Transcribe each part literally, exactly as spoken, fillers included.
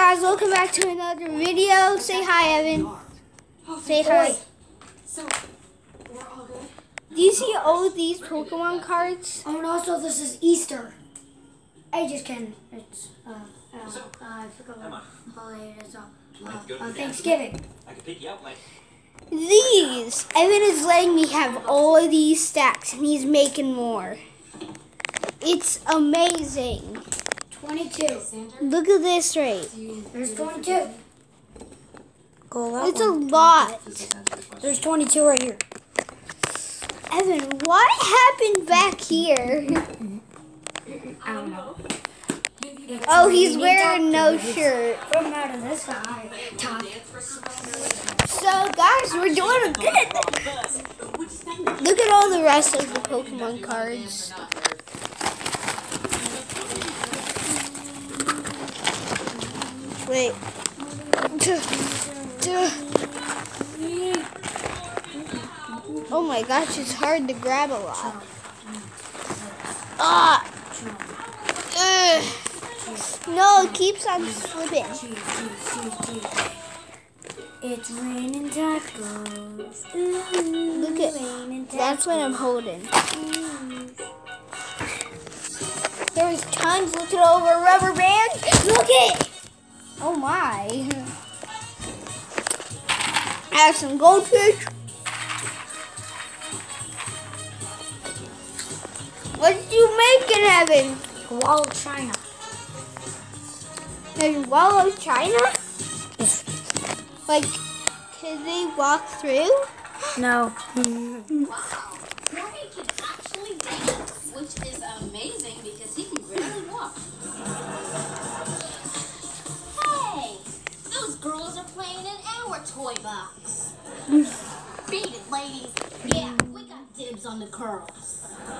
guys, welcome back to another video. Say hi, Evan. Say hi. So, we're all good? Do you see all of these Pokemon cards? Oh, and also this is Easter. I just can. It's uh, uh, uh I forgot what holiday it is. Uh, uh, uh, Thanksgiving. I can pick you up like. These. Evan is letting me have all of these stacks, and he's making more. It's amazing. twenty-two. Look at this rate. There's twenty-two. Go that It's a one. lot. There's twenty-two right here. Evan, what happened back here? I don't know. It's Oh, he's raining wearing no doctor. shirt. From out of this side. Top. So, guys, we're doing good. Look at all the rest of the Pokemon cards. Wait. Oh my gosh, it's hard to grab a lot. Ah! Ugh. No, it keeps on slipping. It's raining tacos. Look at, that's what I'm holding. There's tons. Look at all of our rubber bands. Look it! Oh my. I have some goldfish. What did you make in heaven? Wall of China. There's Wall of China? Like, can they walk through? No. Robbie can actually dance, which is amazing because he can barely walk. Hey, those girls are playing in our toy box. Beat it, ladies. Yeah, we got dibs on the curls.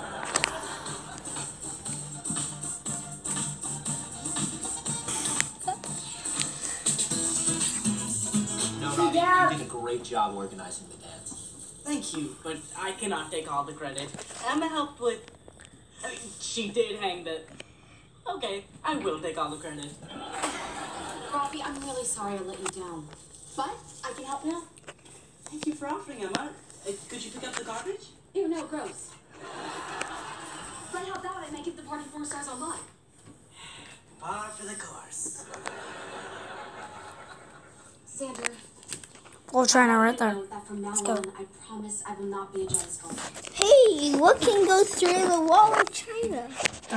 No, Robbie, you did a great job organizing the dance. Thank you, but I cannot take all the credit. Emma helped with... I mean, she did hang the... Okay, I will take all the credit. Robbie, I'm really sorry I let you down. But I can help now. Thank you for offering, Emma. Uh, could you pick up the garbage? Ew, no, gross. But how about it make it the party four stars online? Par for the course. Sandra. Wall of China right there. Know that from now go. on, I promise I will not be a jealous girl. Hey, what can go through the Wall of China? Oh.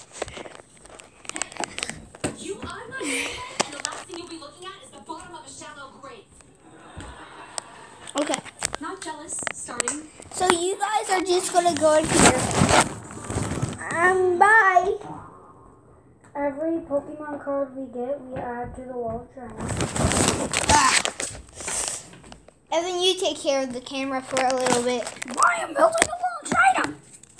You are my man, and the last thing you'll be looking at is the bottom of a shallow grave. Okay, Not jealous, starting. so you guys are just gonna go in here. Um, bye. Every Pokemon card we get, we add to the Wall of China. Ah. Evan, you take care of the camera for a little bit. Why am building the Wall of China?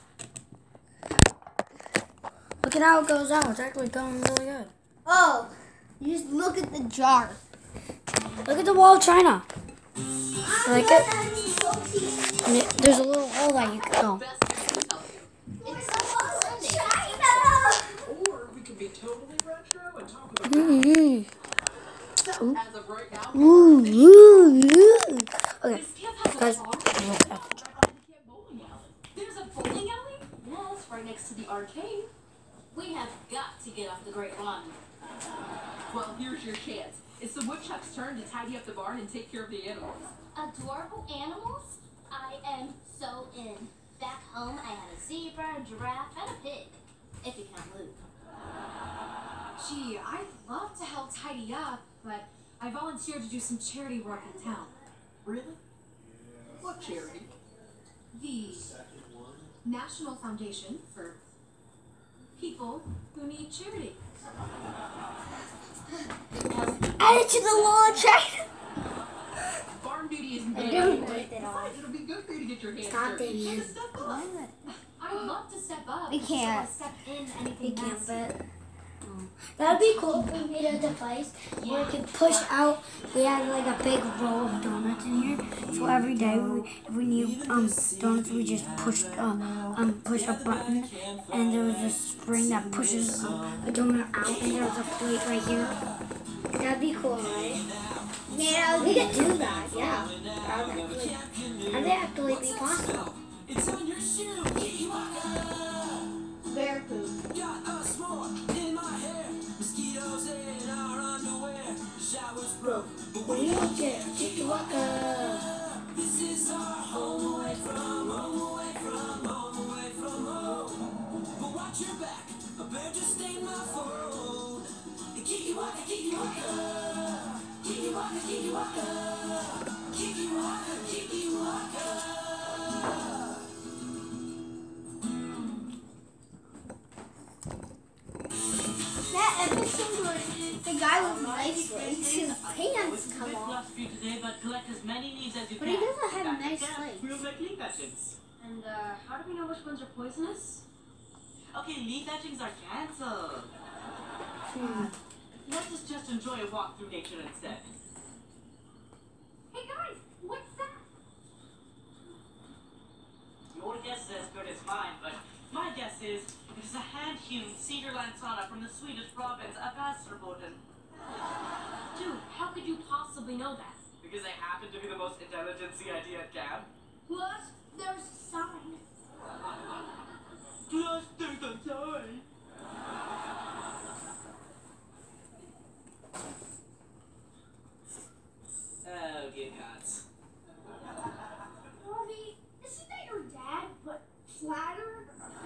Look at how it goes out. It's actually going really good. Oh, you just look at the jar. Look at the Wall of China. Like it? And it, there's a little hole that you can go. Or we could be totally retro and talk about Mm-hmm. as of right now. Ooh, ooh, ooh. Okay, guys. There's a bowling alley? Yes, right next to the arcade. We have got to get off the Great Lawn. Well, here's your chance. It's the woodchuck's turn to tidy up the barn and take care of the animals. Adorable animals? I am so in. Back home, I had a zebra, a giraffe, and a pig. If you count Luke. Gee, I'd love to help tidy up, but I volunteered to do some charity work in town. Really? What charity? The National Foundation for People Who Need Charity. Add it to the Wall of China. Farm duty isn't I bad don't anyway. like it all. It'll be good for you to get your hands Stop dirty. it. You should step up. I'd love to step up. We but can't. I don't step in anything You can't, messy. but that'd be cool if we made a device where we could push out. We had like a big roll of donuts in here, so every day we, if we need um donuts, we just push uh, um push a button, and there was a spring that pushes um, a donut out, and there's a plate right here. That'd be cool, right? Man, We could do that, yeah. That would actually, that would actually be possible. bear poop. We don't get Chicky Waka. That episode where the guy with nice legs, his pants come Bit off. lost for you today, but collect as many leaves as you But can. he doesn't have Back to nice camp, legs. We'll make leaf etchings. And uh, how do we know which ones are poisonous? Okay, leaf etchings are cancelled. Hmm. Let us just enjoy a walk through nature instead. Hey guys, what's that? Your guess is as good as mine, but my guess is it is a hand-hewn cedar lanzana from the Swedish province of Västerbotten. Dude, how could you possibly know that? Because I happen to be the most intelligent C I D at camp. Plus, there's a sign. Plus, there's a sign. Oh, dear gods. Harvey, isn't that your dad, but flatter?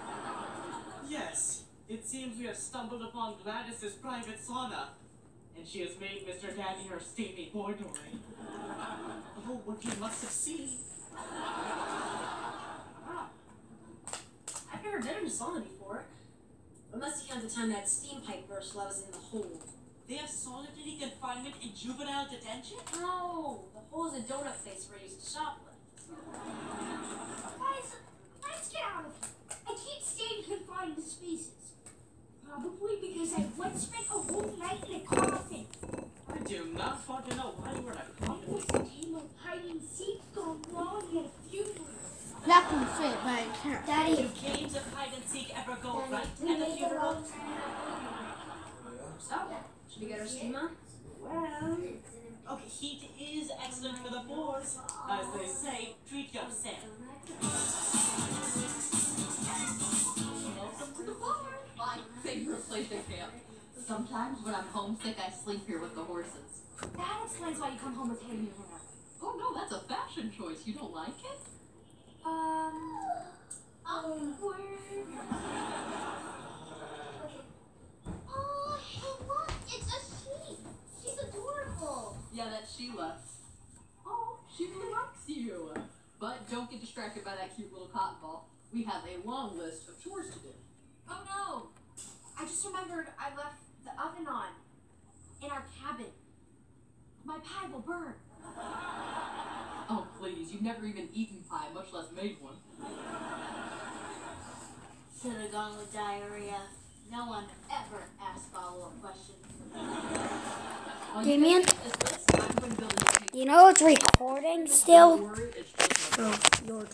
Yes, it seems we have stumbled upon Gladys's private sauna, and she has made Mister Daddy her steamy boy toy. Oh, what you must have seen. Wow. I've never been in a sauna before. It must account the time that steam pipe burst while I was in the hole. They have solitary confinement in juvenile detention? No, the hole's a donut place where I used to shoplift. Guys, let's get out of here. I can't stand confined spaces. Probably because I once spent a whole night in a coffin. I do not want to know why you were in a It coffin. was a game of hide and seek gone wrong at a funeral. That can fit, but I can't. Daddy, Do games of hide and seek ever go right we at a made the funeral? wrong So, should we get our steam on? Well, Okay, heat is excellent for the pores. As they say, treat yourself. welcome to the bar. My favorite place at camp. Sometimes when I'm homesick, I sleep here with the horses. That explains why you come home with hair in your hair. Oh no, that's a fashion choice. You don't like it? Um, Awkward. Oh, hey, look, it's a sheep. She's adorable. Yeah, that's Sheila. Oh, she really likes you. But don't get distracted by that cute little cotton ball. We have a long list of chores to do. oh no. I just remembered I left the oven on in our cabin. My pie will burn. Oh, please. You've never even eaten pie, much less made one. Should have gone with diarrhea. No one ever asked follow-up questions. Well, Damien? you can get this list. I'm going to build a new You know it's recording still? Don't worry, it's just a- Oh, Lord.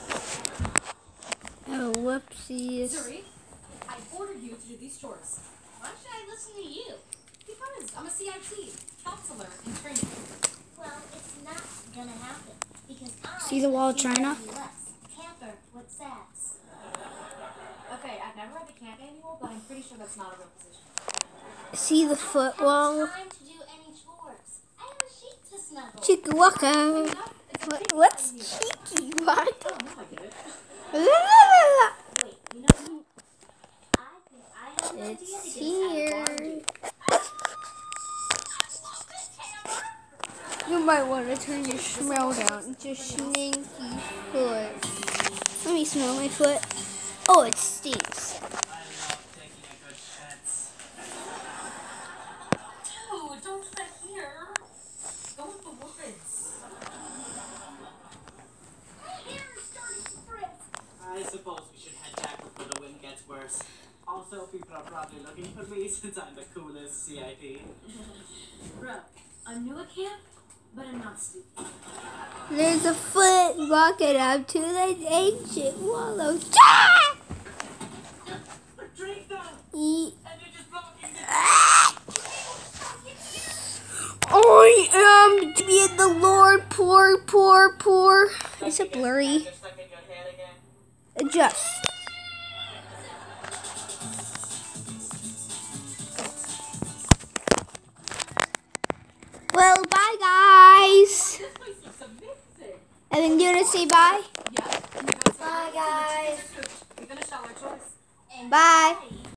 Oh, whoopsies. Zuri, I ordered you to do these chores. Why should I listen to you? Because I'm a C I T, counselor in training. Well, it's not gonna happen because I See the wall of China? camper with sass. Okay, I've never read the camp manual, but I'm pretty sure that's not a real position. See the foot wall? Time to do any chores. I have a sheep to snuggle. Cheeky Waka. What, what's cheeky Waka? Oh, no, I get it. Wait, you know what? I think I have an idea to It's get us out of here. bar. You might want to turn your smell down. It's your stinky foot. Let me smell my foot. Oh, it stinks. I love taking a good chance. Dude, don't do that here. Go with the woods. My hair is starting to frizz. I suppose we should head back before the wind gets worse. Also, people are probably looking for me since I'm the coolest C I D. Bro, I'm new at camp, but I'm not stupid. There's a foot walking up to the ancient wallow. Ah! Drink them! Eat. And you're just blocking the... Ah! poor, poor. Is it blurry? Just like in your head again. Adjust. Well, bye, guys. This place looks amazing. Evan, do you want to say bye? Yeah. Bye, guys. We finished all our chores. Bye.